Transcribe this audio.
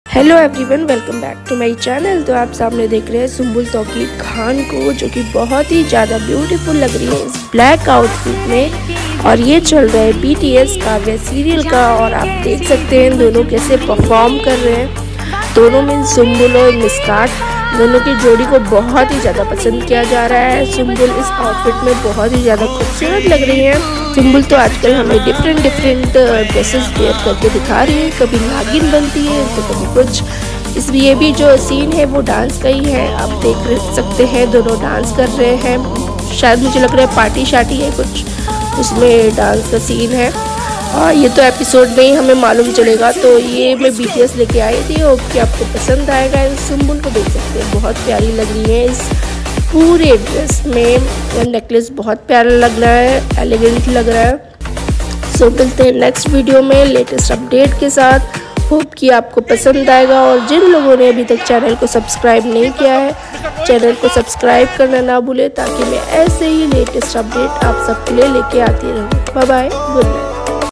Hello everyone, welcome back to my channel. तो आप सामने देख रहे हैं सुंबुल तौकीर खान को, जो कि बहुत ही ज़्यादा ब्यूटीफुल लग रही है इस ब्लैक आउटफिट में। और ये चल रहा है BTS काव्या सीरियल का, और आप देख सकते हैं दोनों कैसे परफॉर्म कर रहे हैं। दोनों में सुंबुल और मिस्काट दोनों की जोड़ी को बहुत ही ज़्यादा पसंद किया जा रहा है। सुंबुल इस आउटफिट में बहुत ही ज़्यादा खूबसूरत लग रही है। सुंबुल तो आजकल हमें डिफरेंट ड्रेसेस वेयर करके दिखा रही है, कभी नागिन बनती है तो कभी कुछ। इसलिए भी जो सीन है वो डांस का ही है। आप देख सकते हैं दोनों डांस कर रहे हैं। शायद मुझे लग रहा है पार्टी शार्टी है कुछ, उसमें डांस का सीन है। और ये तो एपिसोड में ही हमें मालूम चलेगा। तो ये मैं BTS लेके आई थी और कि आपको पसंद आएगा। सुंबुल को देख सकते हैं, बहुत प्यारी लग रही है इस पूरे ड्रेस में। नेकलेस बहुत प्यारा लग रहा है, एलिगेंट लग रहा है। सो मिलते हैं नेक्स्ट वीडियो में लेटेस्ट अपडेट के साथ। होप कि आपको पसंद आएगा। और जिन लोगों ने अभी तक चैनल को सब्सक्राइब नहीं किया है, चैनल को सब्सक्राइब करना ना भूलें, ताकि मैं ऐसे ही लेटेस्ट अपडेट आप सबके लिए लेके आती रहूँ। Bye bye, good night.